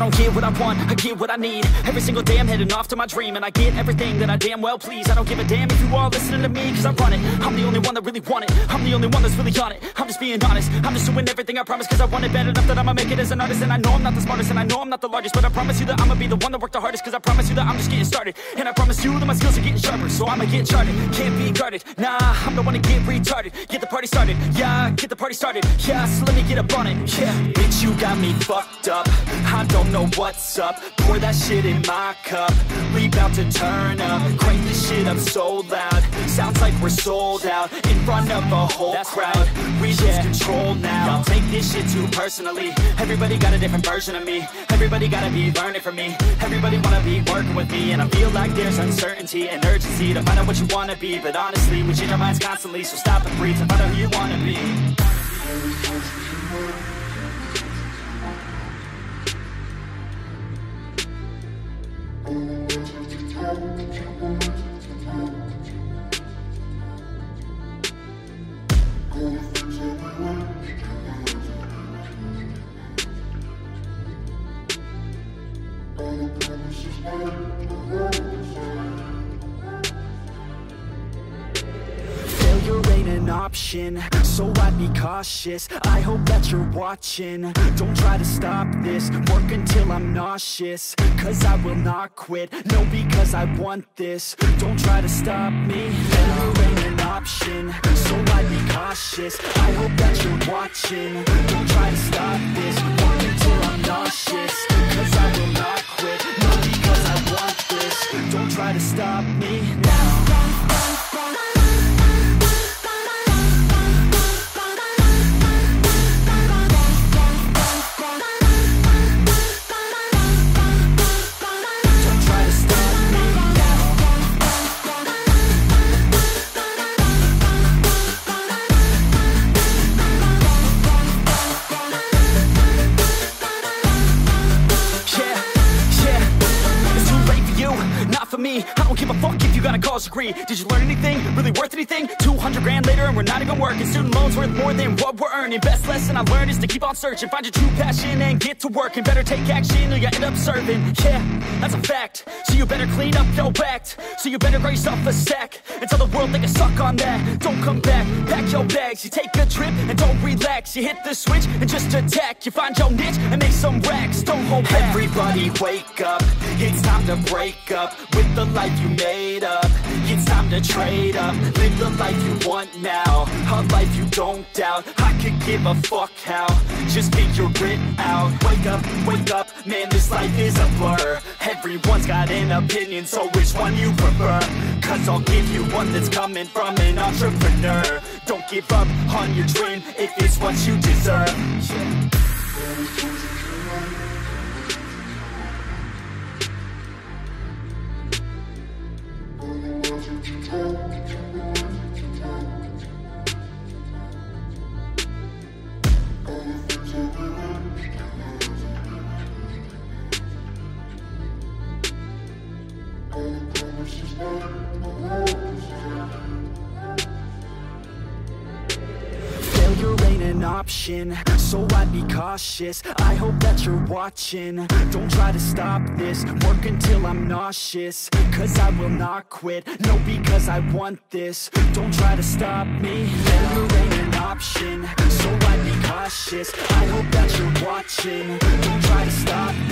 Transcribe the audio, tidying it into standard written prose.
don't get what I want, I get what I need. Every single day I'm heading off to my dream, and I get everything that I damn well please. I don't give a damn if you all listening to me, cause I run it. I'm the only one that really want it, I'm the only one that's really on it. I'm just being honest, I'm just doing everything I promise, cause I want it bad enough that I'ma make it as an artist. And I know I'm not the smartest, and I know I'm not the largest, but I promise you that I'ma be the one that worked the hardest. Cause I promise you that I'm just getting started, and I promise you that my skills are getting sharper. So I'ma get charted, can't be guarded. Nah, I'm the one to get retarded. Get the party started, yeah, get the party started. Yeah, so let me get up on it, yeah. Bitch, you got me fucked up, I don't know what's up. Pour that shit in my cup, we bout to turn up. Crank this shit up so loud, sounds like we're sold out. In front of a whole crowd, we lose control now. Y'all take this shit too personally, everybody got a different version of me. Everybody gotta be learning from me, everybody wanna be working with me. And I feel like there's uncertainty and urgency to find out what you wanna be. But honestly, we change our minds constantly, so stop and breathe to find out who you wanna be. Failure ain't an option, so I'd be cautious. I hope that you're watching, don't try to stop this. Work until I'm nauseous, cause I will not quit. No, because I want this, don't try to stop me. Failure ain't an option, so I'd be cautious. I hope that you're watching, don't try to stop this. Work until I'm nauseous, cause I will not quit. No, because I want this, don't try to stop me now. I don't give a fuck if you got a college degree. Did you learn anything? Really worth anything? 200 grand later and we're not even working. Student loans worth more than what we're earning. Best lesson I learned is to keep on searching. Find your true passion and get to work. And better take action or you end up serving. Yeah, that's a fact. So you better clean up your act. So you better grow yourself a sack and tell the world they can suck on that. Don't come back, pack your bags. You take a trip and don't relax. You hit the switch and just attack. You find your niche and make some racks. Don't hold back. Everybody wake up, it's time to break up with the life you made up. It's time to trade up, live the life you want now, a life you don't doubt. I could give a fuck how, just figure it out. Wake up, man, this life is a blur. Everyone's got an opinion, so which one you prefer? Cause I'll give you one that's coming from an entrepreneur. Don't give up on your dream if it's what you deserve. Failure ain't an option, so I'd be cautious. I hope that you're watching, don't try to stop this. Work until I'm nauseous, cause I will not quit. No, because I want this, don't try to stop me. Failure ain't an option, so I'd be cautious. I hope that you're watching, don't try to stop